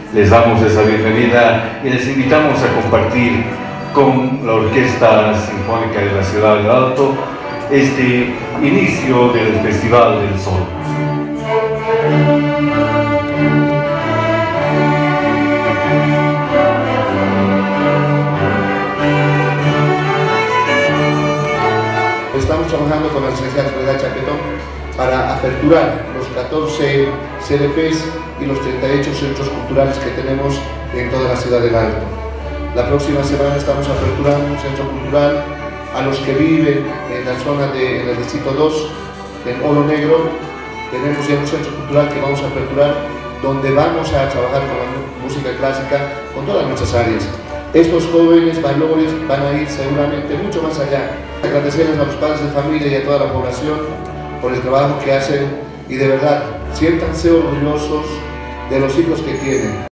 Les damos esa bienvenida y les invitamos a compartir con la Orquesta Sinfónica de la Ciudad del Alto este inicio del Festival del Sol. Estamos trabajando con la licenciada Soledad Chaquetón para aperturar los 14 CDPs y los 38 centros culturales que tenemos en toda la Ciudad del Alto. La próxima semana estamos aperturando un centro cultural a los que viven en la zona en el distrito 2, en Oro Negro. Tenemos ya un centro cultural que vamos a aperturar donde vamos a trabajar con la música clásica, con todas nuestras áreas. Estos jóvenes valores van a ir seguramente mucho más allá. Agradecerles a los padres de familia y a toda la población por el trabajo que hacen y de verdad, siéntanse orgullosos de los hijos que tienen.